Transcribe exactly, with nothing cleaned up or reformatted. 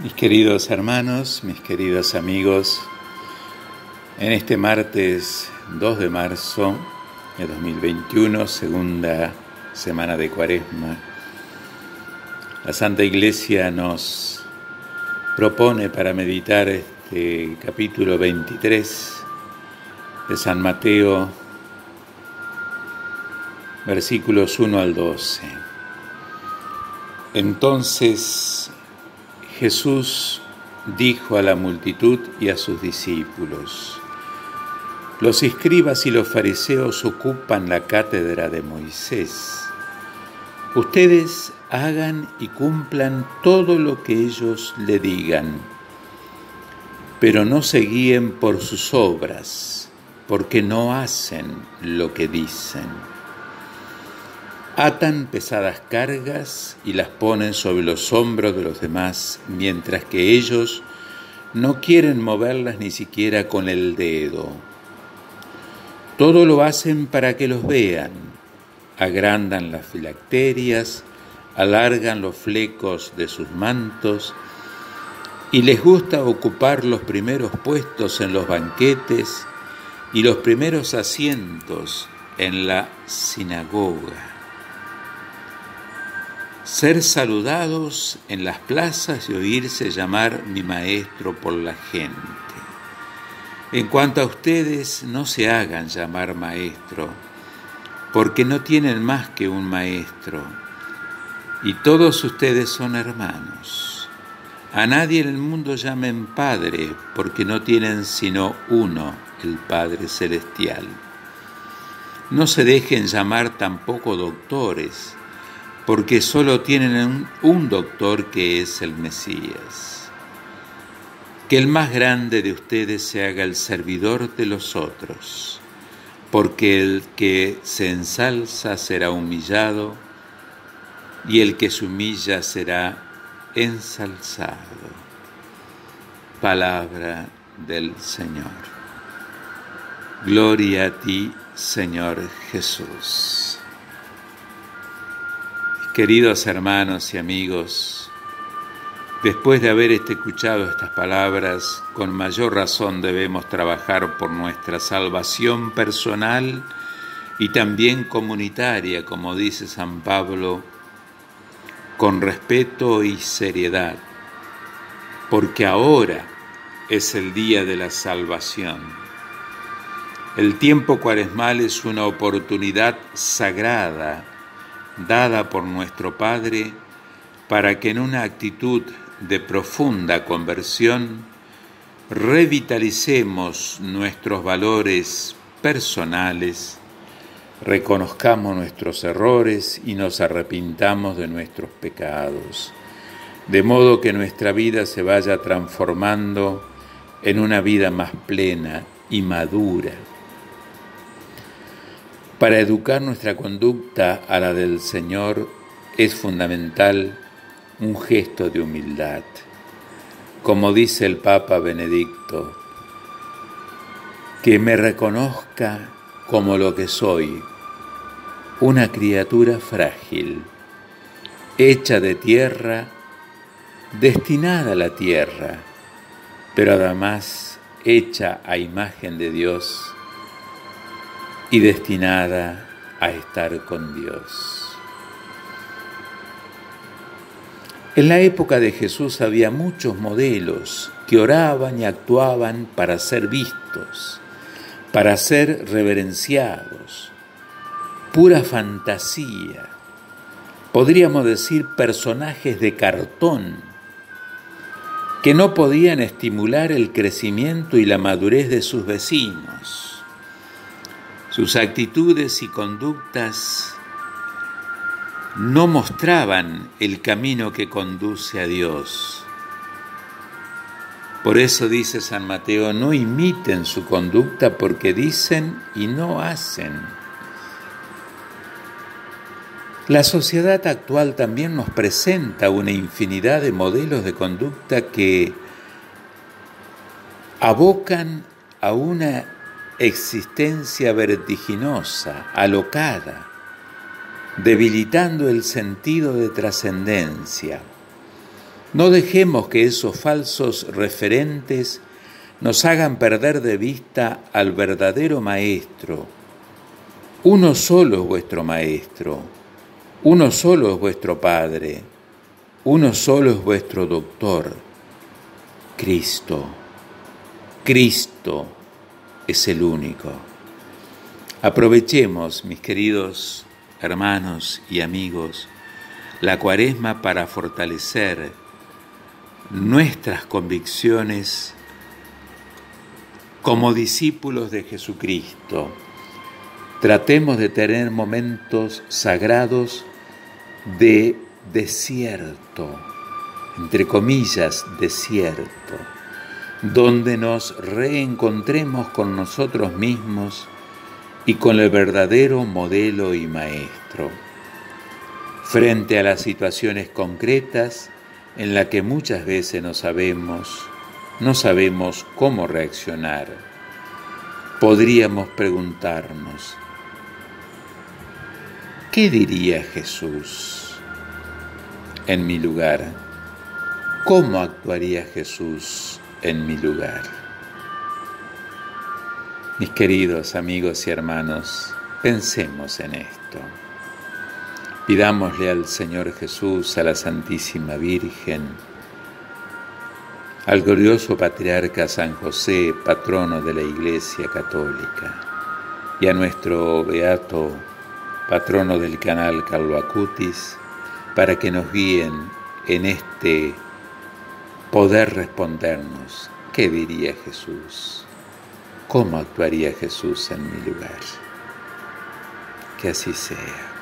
Mis queridos hermanos, mis queridos amigos, en este martes dos de marzo de dos mil veintiuno, segunda semana de Cuaresma, la Santa Iglesia nos propone para meditar este capítulo veintitrés de San Mateo, versículos uno al doce. Entonces Jesús dijo a la multitud y a sus discípulos: los escribas y los fariseos ocupan la cátedra de Moisés. Ustedes hagan y cumplan todo lo que ellos le digan, pero no se guíen por sus obras, porque no hacen lo que dicen. Atan pesadas cargas y las ponen sobre los hombros de los demás, mientras que ellos no quieren moverlas ni siquiera con el dedo. Todo lo hacen para que los vean. Agrandan las filacterias, alargan los flecos de sus mantos y les gusta ocupar los primeros puestos en los banquetes y los primeros asientos en la sinagoga. Ser saludados en las plazas y oírse llamar mi maestro por la gente. En cuanto a ustedes, no se hagan llamar maestro, porque no tienen más que un maestro, y todos ustedes son hermanos. A nadie en el mundo llamen Padre, porque no tienen sino uno, el Padre Celestial. No se dejen llamar tampoco doctores, porque solo tienen un, un doctor que es el Mesías. Que el más grande de ustedes se haga el servidor de los otros, porque el que se ensalza será humillado, y el que se humilla será ensalzado. Palabra del Señor. Gloria a ti, Señor Jesús. Queridos hermanos y amigos, después de haber escuchado estas palabras, con mayor razón debemos trabajar por nuestra salvación personal y también comunitaria, como dice San Pablo, con respeto y seriedad, porque ahora es el día de la salvación. El tiempo cuaresmal es una oportunidad sagrada dada por nuestro Padre para que en una actitud de profunda conversión revitalicemos nuestros valores personales, reconozcamos nuestros errores y nos arrepintamos de nuestros pecados, de modo que nuestra vida se vaya transformando en una vida más plena y madura. Para educar nuestra conducta a la del Señor es fundamental un gesto de humildad. Como dice el Papa Benedicto, que me reconozca como lo que soy, una criatura frágil, hecha de tierra, destinada a la tierra, pero además hecha a imagen de Dios y destinada a estar con Dios. En la época de Jesús había muchos modelos que oraban y actuaban para ser vistos, para ser reverenciados. Pura fantasía, podríamos decir personajes de cartón, que no podían estimular el crecimiento y la madurez de sus vecinos. Sus actitudes y conductas no mostraban el camino que conduce a Dios. Por eso dice San Mateo, no imiten su conducta porque dicen y no hacen. La sociedad actual también nos presenta una infinidad de modelos de conducta que abocan a una existencia vertiginosa, alocada, debilitando el sentido de trascendencia. No dejemos que esos falsos referentes nos hagan perder de vista al verdadero Maestro. Uno solo es vuestro Maestro, uno solo es vuestro Padre, uno solo es vuestro Doctor, Cristo. Cristo es el único. Aprovechemos, mis queridos hermanos y amigos, la Cuaresma para fortalecer nuestras convicciones como discípulos de Jesucristo. Tratemos de tener momentos sagrados de desierto, entre comillas, desierto, donde nos reencontremos con nosotros mismos y con el verdadero modelo y maestro. Frente a las situaciones concretas en las que muchas veces no sabemos, no sabemos cómo reaccionar, podríamos preguntarnos, ¿qué diría Jesús en mi lugar? ¿Cómo actuaría Jesús en mi lugar? Mis queridos amigos y hermanos, pensemos en esto. Pidámosle al Señor Jesús, a la Santísima Virgen, al glorioso Patriarca San José, patrono de la Iglesia Católica, y a nuestro beato patrono del canal Carlo Acutis, para que nos guíen en este poder respondernos, ¿qué diría Jesús? ¿Cómo actuaría Jesús en mi lugar? Que así sea.